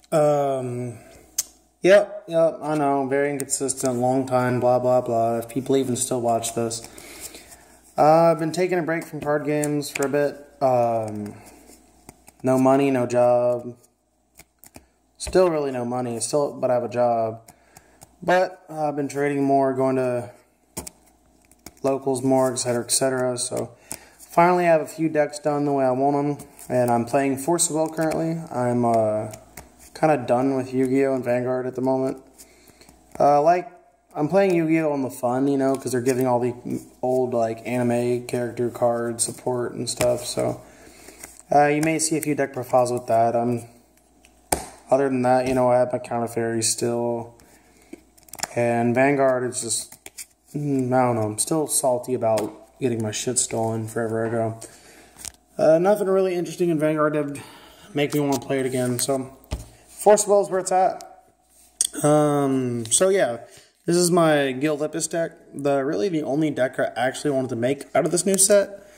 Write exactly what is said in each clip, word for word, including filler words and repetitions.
Um, yep, yep, I know, very inconsistent, long time, blah, blah, blah, if people even still watch this. Uh, I've been taking a break from card games for a bit. Um, no money, no job. Still really no money, still, but I have a job. But uh, I've been trading more, going to locals more, et cetera, et cetera. So finally I have a few decks done the way I want them. And I'm playing Force of Will currently. I'm uh, kind of done with Yu-Gi-Oh! And Vanguard at the moment. Uh, like, I'm playing Yu-Gi-Oh! On the fun, you know, because they're giving all the old, like, anime character card support and stuff. So uh, you may see a few deck profiles with that. Um, other than that, you know, I have my Counter Fairies still. And Vanguard is just, mm, I don't know, I'm still salty about getting my shit stolen forever ago. Uh, nothing really interesting in Vanguard to make me want to play it again, so Force of Will is where it's at. Um, so yeah, this is my Gil Lippis deck. The really the only deck I actually wanted to make out of this new set,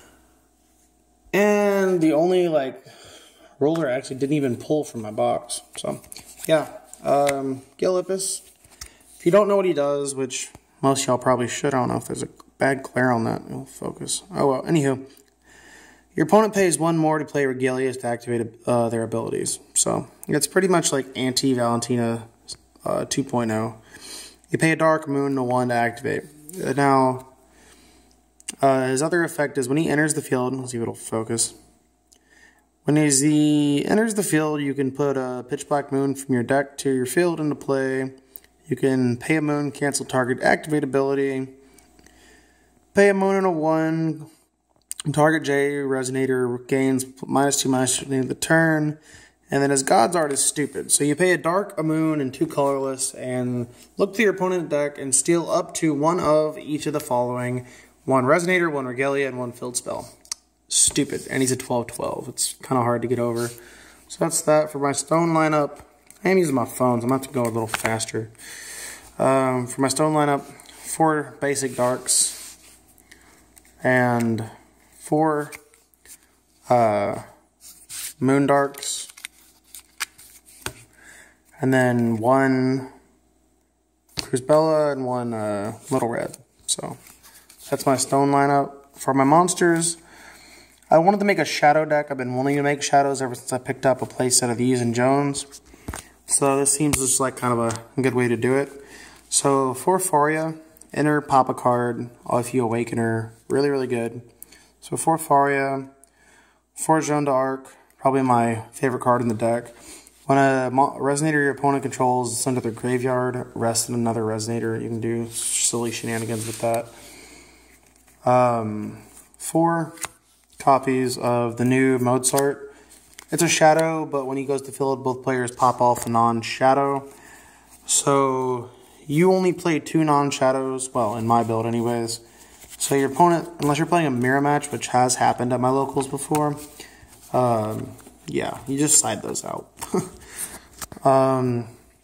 and the only like ruler I actually didn't even pull from my box. So yeah, um, Gil Lippis. If you don't know what he does, which most y'all probably should, I don't know if there's a bad glare on that. It'll focus. Oh well. Anywho. Your opponent pays one more to play Regalias to activate uh, their abilities. So, it's pretty much like Anti-Valentina uh, two point oh. You pay a Dark Moon and a one to activate. Uh, now, uh, his other effect is when he enters the field, let's see if it'll focus. When he enters the field, you can put a Pitch Black Moon from your deck to your field into play. You can pay a moon, cancel target activate ability. Pay a moon and a one. Target J Resonator gains minus two, minus two at the end of the turn. And then his God's Art is stupid. So you pay a Dark, a Moon, and two colorless, and look through your opponent's deck and steal up to one of each of the following. One Resonator, one Regalia, and one Field Spell. Stupid. And he's a twelve twelve. It's kind of hard to get over. So that's that for my Stone lineup. I am using my phone, so I'm going to have to go a little faster. Um, for my Stone lineup, four basic Darks. And four uh, Moon Darks, and then one Cruzbella and one uh, Little Red. So that's my Stone lineup. For my monsters, I wanted to make a Shadow deck. I've been wanting to make Shadows ever since I picked up a playset of these in Jones. So this seems just like kind of a good way to do it. So for Faria, enter, pop a card, if you awaken her. Really, really good. So for Faria, for Jeanne d'Arc, probably my favorite card in the deck. When a Resonator your opponent controls is under their graveyard, rest in another Resonator. You can do silly shenanigans with that. Um, four copies of the new Mozart. It's a Shadow, but when he goes to field, both players pop off a non-Shadow. So you only play two non-Shadows, well, in my build anyways. So your opponent, unless you're playing a mirror match, which has happened at my locals before, um, yeah, you just side those out. um,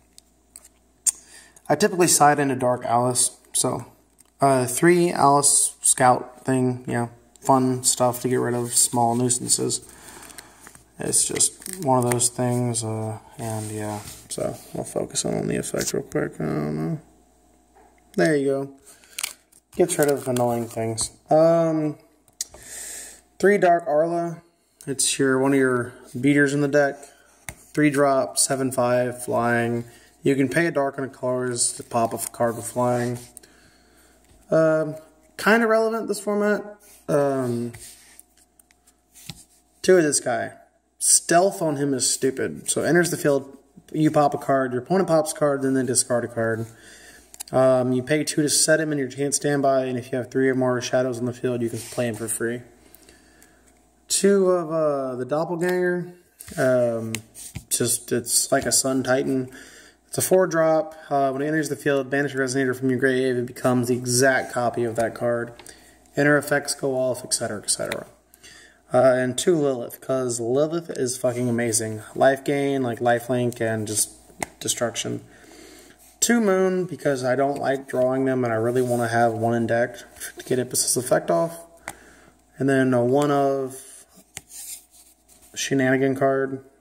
I typically side into Dark Alice, so uh, three Alice Scout thing, yeah, fun stuff to get rid of small nuisances. It's just one of those things, uh, and yeah, so I'll focus on the effect real quick. I don't know. There you go. Gets rid of annoying things. Um, three Dark Arla. It's your one of your beaters in the deck. Three drop, seven five, flying. You can pay a Dark and a colors to pop a card with flying. Um, kind of relevant this format. Um, two of this guy. Stealth on him is stupid. So enters the field, you pop a card, your opponent pops a card, then they discard a card. Um, you pay two to set him in your chance standby, and if you have three or more Shadows on the field, you can play him for free. Two of uh, the Doppelganger. Um, just it's like a Sun Titan. It's a four drop. Uh, when it enters the field, banish a Resonator from your grave. It becomes the exact copy of that card. Enter effects go off, et cetera, et cetera. Uh, and two Lilith, because Lilith is fucking amazing. Life gain, like lifelink, and just destruction. Two Moon, because I don't like drawing them and I really want to have one in deck to get Impetus effect off. And then a one of Shenanigan card,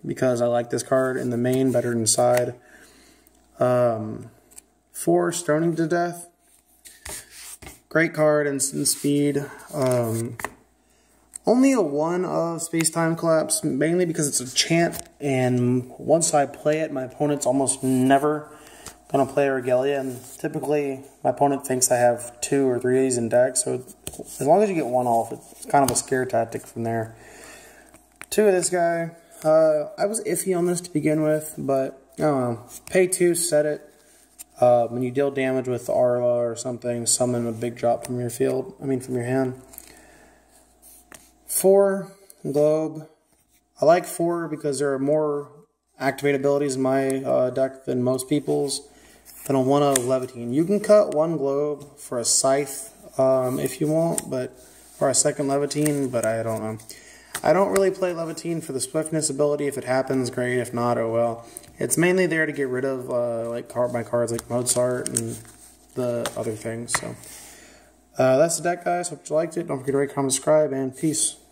because I like this card in the main better than side. Um, four, Stoning to Death. Great card, instant speed. Um, only a one of Space-Time Collapse, mainly because it's a chant, and once I play it, my opponent's almost never going to play Regalia, and typically my opponent thinks I have two or three of these in deck, so as long as you get one off, it's kind of a scare tactic from there. Two of this guy. Uh, I was iffy on this to begin with, but I don't know. Pay two, set it. Uh, when you deal damage with Arla or something, summon a big drop from your field. I mean, from your hand. Four, Globe. I like four because there are more activate abilities in my uh, deck than most people's. Then a one of Levitine. You can cut one Globe for a Scythe um, if you want, but or a second Levitine, but I don't know. I don't really play Levitine for the swiftness ability. If it happens, great. If not, oh well. It's mainly there to get rid of uh, like card my cards like Mozart and the other things. So uh, that's the deck, guys. Hope you liked it. Don't forget to rate, comment, subscribe, and peace.